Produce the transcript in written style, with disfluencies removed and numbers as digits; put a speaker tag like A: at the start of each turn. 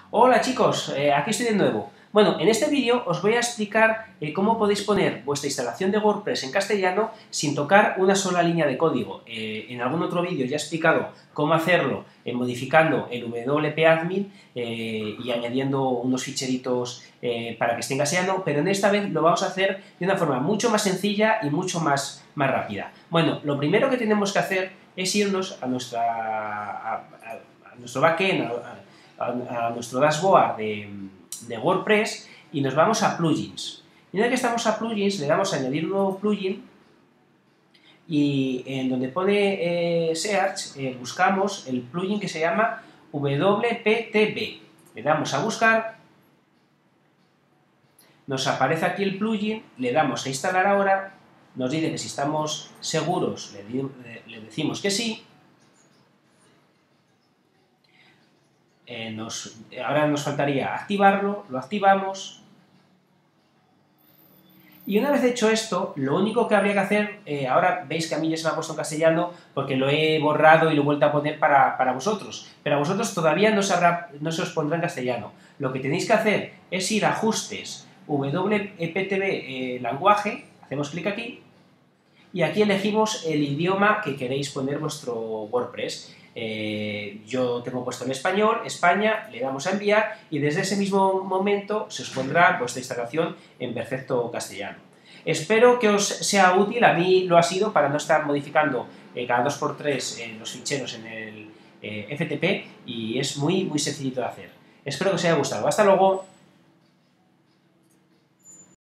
A: Hola chicos, aquí estoy de nuevo. Bueno, en este vídeo os voy a explicar cómo podéis poner vuestra instalación de WordPress en castellano sin tocar una sola línea de código. En algún otro vídeo ya he explicado cómo hacerlo modificando el wp-admin y añadiendo unos ficheritos para que esté en castellano, pero en esta vez lo vamos a hacer de una forma mucho más sencilla y mucho más rápida. Bueno, lo primero que tenemos que hacer es irnos a nuestro backend, a nuestro dashboard de WordPress y nos vamos a plugins. Y una vez que estamos a plugins, le damos a añadir un nuevo plugin y en donde pone Search buscamos el plugin que se llama WPTB. Le damos a buscar, nos aparece aquí el plugin, le damos a instalar ahora, nos dice que si estamos seguros le decimos que sí. Ahora nos faltaría activarlo, lo activamos. Y una vez hecho esto, lo único que habría que hacer, ahora veis que a mí ya se me ha puesto en castellano porque lo he borrado y lo he vuelto a poner para vosotros, pero a vosotros todavía no se os pondrá en castellano. Lo que tenéis que hacer es ir a ajustes, WPTB lenguaje, hacemos clic aquí, y aquí elegimos el idioma que queréis poner vuestro WordPress. Yo tengo puesto en español, España, le damos a enviar y desde ese mismo momento se os pondrá vuestra instalación en perfecto castellano. Espero que os sea útil, a mí lo ha sido para no estar modificando cada 2x3 los ficheros en el FTP y es muy sencillito de hacer. Espero que os haya gustado. Hasta luego.